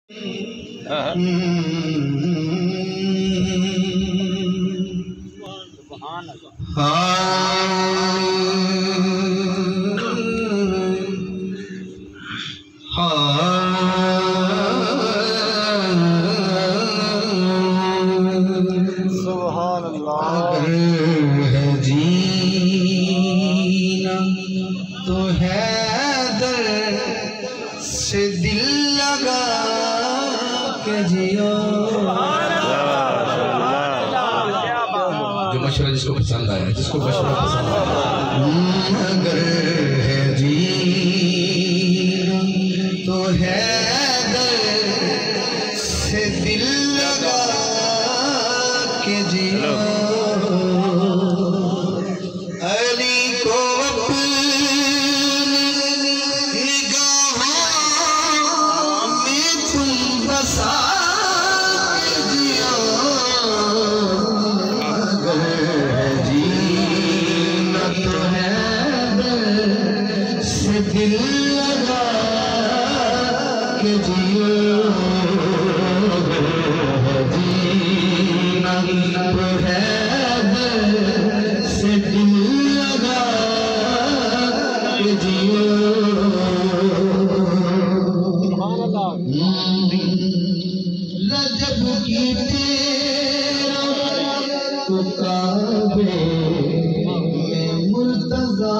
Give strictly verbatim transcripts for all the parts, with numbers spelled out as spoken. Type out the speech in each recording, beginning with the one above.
तो हैदर से दिल लगा के जियो। जो मशवरा जिसको पसंद आया, जिसको मशवरा पसंद आया, अगर है जी तो हैदर से दिल लगा के जियो। दिल लगा के जियो जीना तो है से दिल लगा के जियो। रजब की तेरा तो काबे में मुर्तज़ा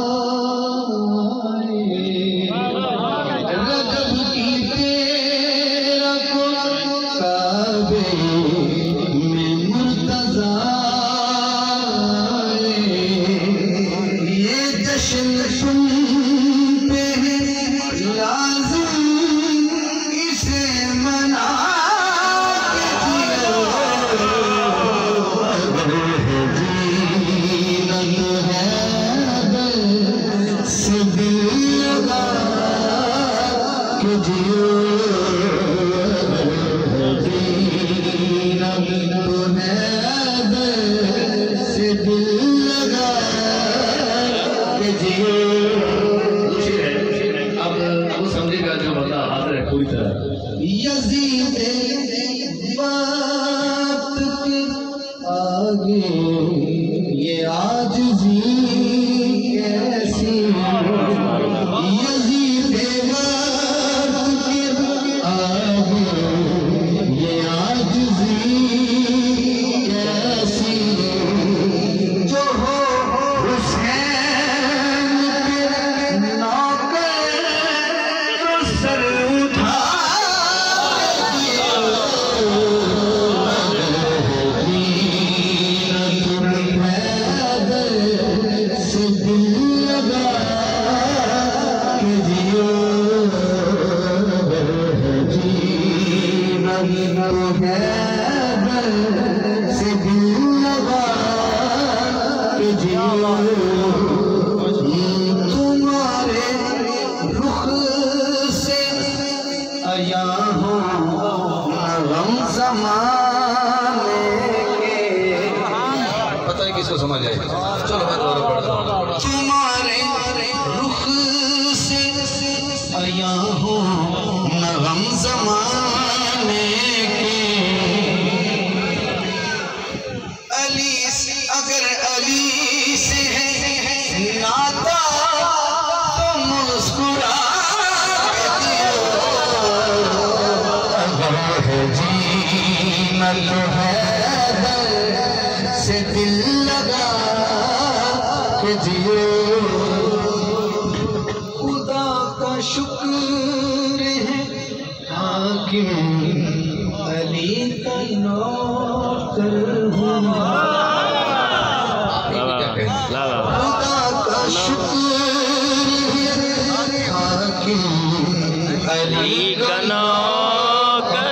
यज़ीद बात के आगे ये आजिज़ी कैसी, यज़ीद बात के आगे ये आजिज़ी कैसी, जो हो हुसैन के नौकर तो सर उठा से दिल लगा के जियो। तुम्हारे रुख से आया हूँ गम ज़माने के। पता नहीं किसको समझ आए, चलो मैं दोबारा पढ़ता हूँ। तुम्हारे रुख से आया हूँ गम ज़माने के। अगर अली से है नाता तो मुस्कुरा दियो। अगर है जीना तो हैदर से दिल लगा के जियो। खुदा का शुक्र है हाकिम अली का नौकर हूँ। खुदा का शुक्र हाकिम अली का नौकर।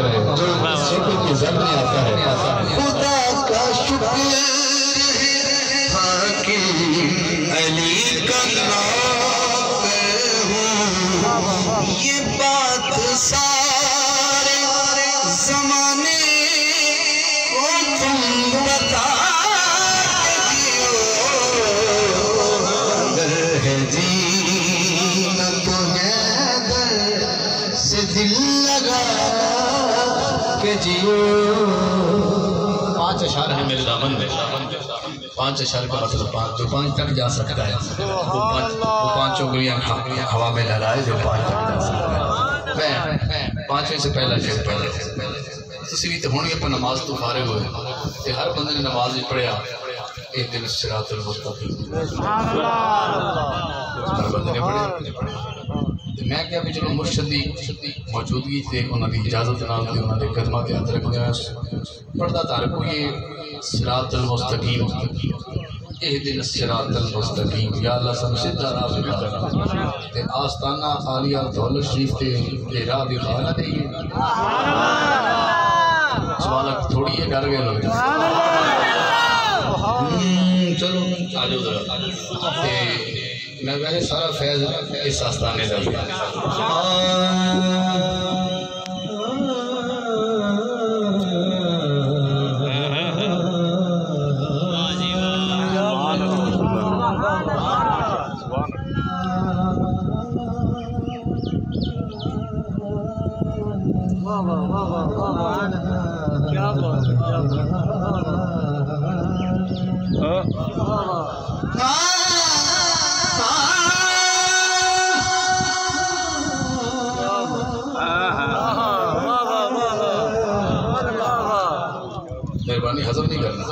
खुदा का शुक्र हाकिम अली का नौकर हूँ। ये बात सारे ज़माने को के जियो। पांच अशार है मेरे दामन में, पांच अशार का मतलब पांच, जो पांच तक जा सकता है वो पांच, वो पांच उंगलियां हवा में लहराए जो पांच तक जा सकता है। मैं पांचवें से पहला शेर पहले तस्वीर तो होनी अपन नमाज तो फारिग हुए ते हर बंदे ने नमाज भी पढ़िया एक दिन सिरातुल मुस्तकीम हर बंदे ने पढ़े। मैं क्या भी चलो मुर्शद की मौजूदगी से उन्होंने इजाजत नाल दी उन्होंने कदमां ते हथ रखने पढ़दा तार को ये सिरातुल मुस्तकीम इहदिन सिरातुल मुस्तकीम या अल्लाह सब सीधा राह दिखा ते आस्ताना आलिया दौलत शरीफ ते ये राह दिखा ना दे। सुभान अल्लाह सवाल थोड़ी है डर गए लोग। चलो आ जाओ जरा ते मैं वैसे सारा फैज इस आस्ताने का क्या बात मेहरबानी हजम नहीं करना।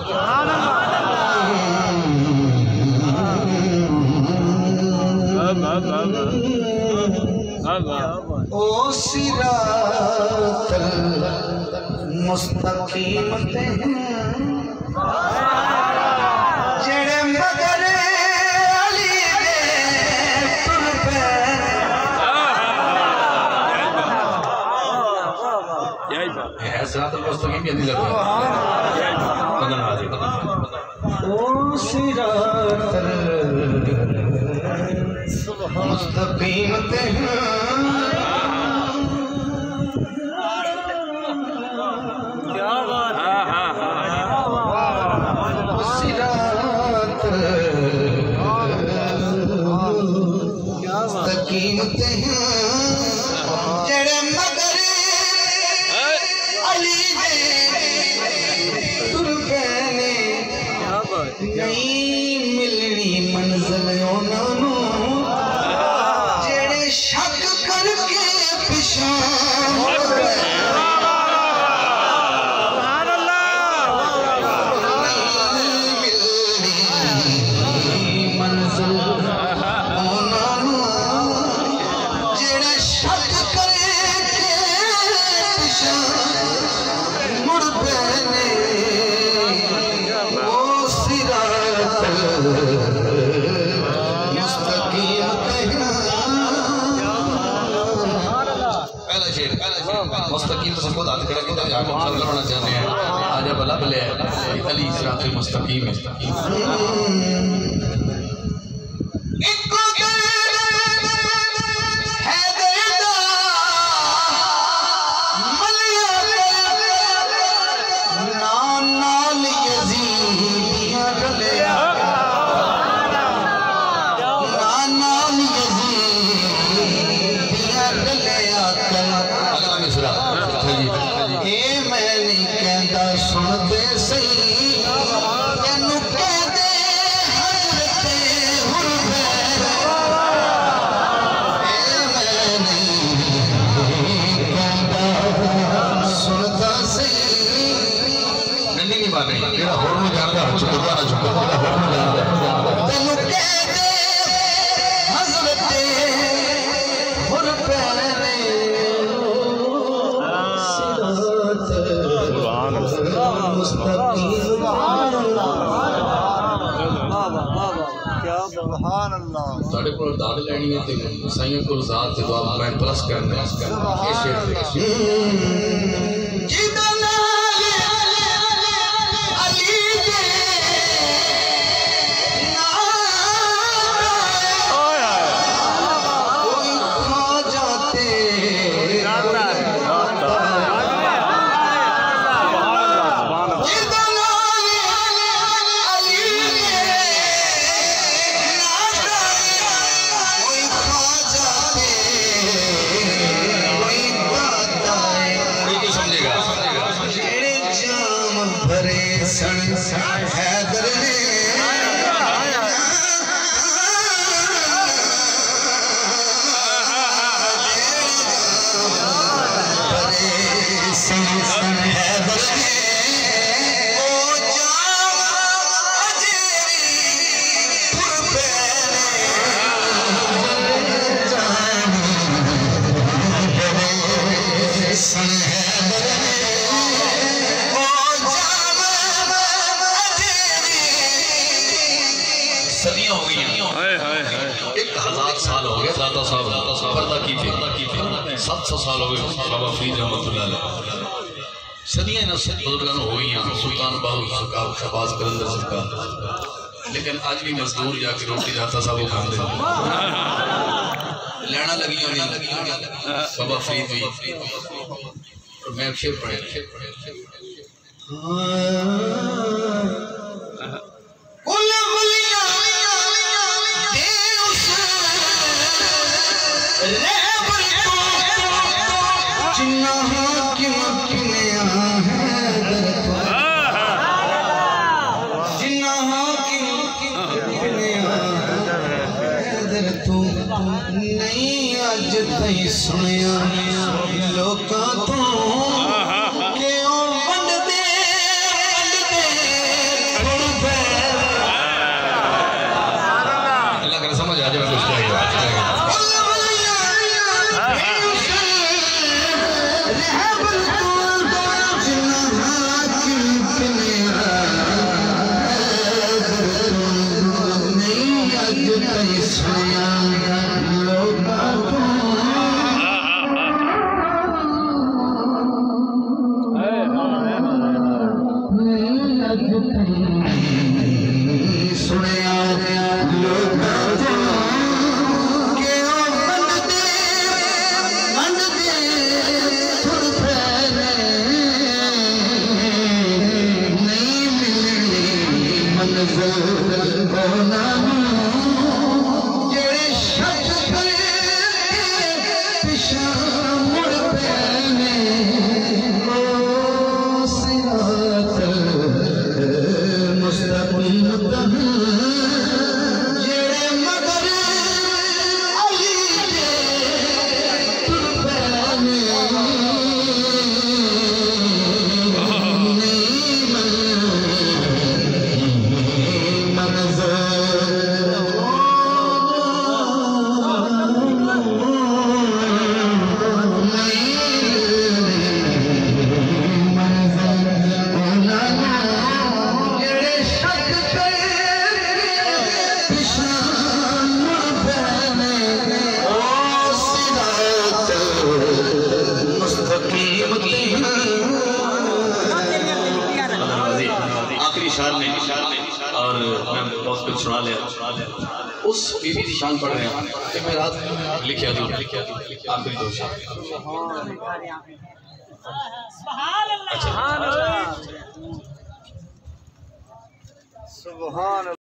ओ सिरातुल मुस्तकीम ते जेड़े मगर अली दे तुर पे है सिरातुल मुस्तकीम यानी लगता ओ सिरातुल मुस्तकीम ते क्या बात सिरातुल मुस्तकीम ते जेड़े मगर अली दे तुर पैने नहीं मिलनी मंजिल उन्होंने जेड़े शक करके पिछा मुस्तकीम तो सबको दाद खड़ा किया जाके मुसल्ला होना चाहते हैं आजा भला भले अली सिरातुल मुस्तकीम सुनते सही तेनू कहते हजरते हुरमैर मैं नहीं कहता सुनता सही नंदी नहीं बात है तेरा होर में जानता चुका ना चुका तेरा होर में जानता तेनू कहते हजरते हुरमैर साढ़े को दाद लैनी है ते साईं को ज़ात ते दुआ मैं प्लस करना है ये शेर जिदा नाल अली दे कोई खा जाते सन हैदर ने सन सन हैदर ने सदियां हो गई एक हजार साल हो गए दादा साहब पर्दा की थे सात सौ साल हो गए बाबा फरीद रहमतुल्लाह अलैह सदियां न बुजुर्गों हो गई सुल्तान बाहू सरकार शहबाज कलंदर सरकार लेकिन आज भी मजदूर जाके रोटी दाता साहब खाते लेना लगी बाबा फरीद भी मैं शेर पढ़े नहीं अज तई सुनिया लोकां तो क्यों वंडदे वंडदे अल्लाह करे समझ आ जाए कुछ चाहिए और मैं बहुत कुछ सुना लिया उस बीबी की शान पढ़ रहे हैं कि मैं रात लिखा दूँ आखिरी दो शान सुभान अल्लाह।